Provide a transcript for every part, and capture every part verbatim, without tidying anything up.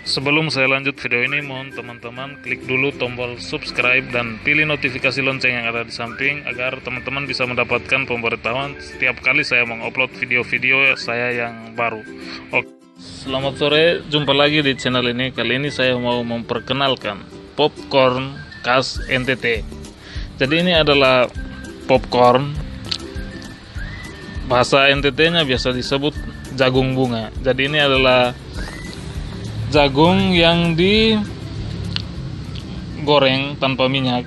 Sebelum saya lanjut video ini, mohon teman-teman klik dulu tombol subscribe dan pilih notifikasi lonceng yang ada di samping agar teman-teman bisa mendapatkan pemberitahuan setiap kali saya mengupload video-video saya yang baru. Oke. Selamat sore, jumpa lagi di channel ini. Kali ini saya mau memperkenalkan popcorn khas N T T. Jadi ini adalah popcorn, bahasa N T T-nya biasa disebut jagung bunga. Jadi ini adalah jagung yang digoreng tanpa minyak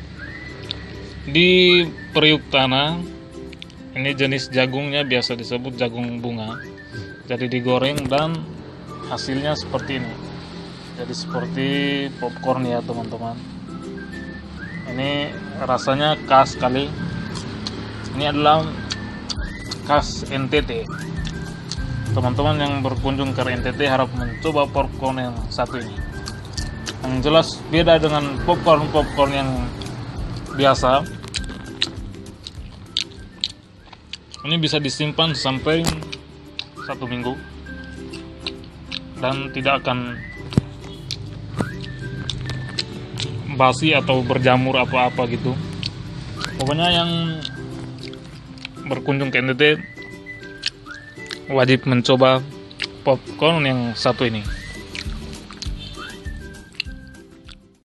di periuk tanah. Ini jenis jagungnya biasa disebut jagung bunga. Jadi digoreng dan hasilnya seperti ini. Jadi seperti popcorn ya teman-teman. Ini rasanya khas sekali. Ini adalah khas N T T. Teman-teman yang berkunjung ke N T T harap mencoba popcorn yang satu ini. Yang jelas beda dengan popcorn-popcorn yang biasa. Ini bisa disimpan sampai satu minggu dan tidak akan basi atau berjamur apa-apa gitu. Pokoknya yang berkunjung ke N T T wajib mencoba popcorn yang satu ini.